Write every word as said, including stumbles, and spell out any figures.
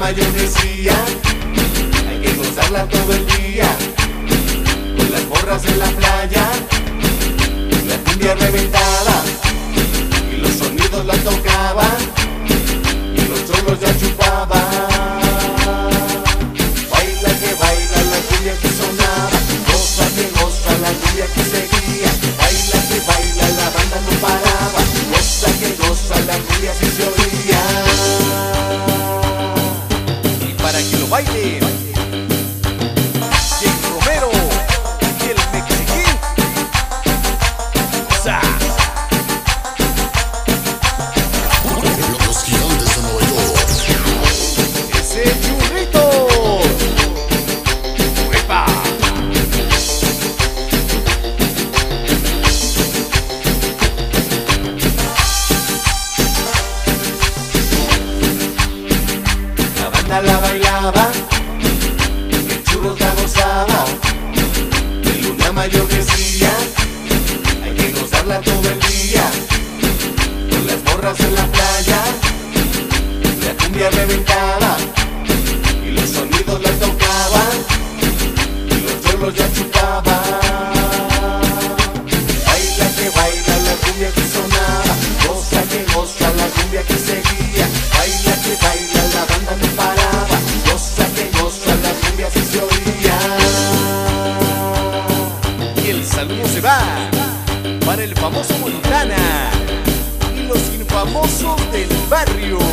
mayor decía, hay que gozarla todo el día, con las morras en la playa, la cumbia reventada, y los sonidos la tocaban, y los cholos ya chupaban. Baila que baila la cumbia que sonaba, goza que goza la cumbia que seguía, baila que baila la banda no paraba, goza que goza la cumbia que se oía. Y para que lo baile Jake Romero y el Mexiquín. ¡Sa! Los gigantes de Nueva York. Ese churrito. ¡Epa! La banda la bailaba, el churro la gozaba, el luna mayor decía, hay que gozarla todo el día, con las morras en la playa, la cumbia reventada, y los sonidos la tocaban, y los cholos ya chupaban. Baila que baila la cumbia que sonaba, goza que goza la cumbia que seguía, baila que baila la banda no paraba, goza que goza la cumbia que se oía. Y el saludo se va para el famoso Montana y los infamosos del barrio.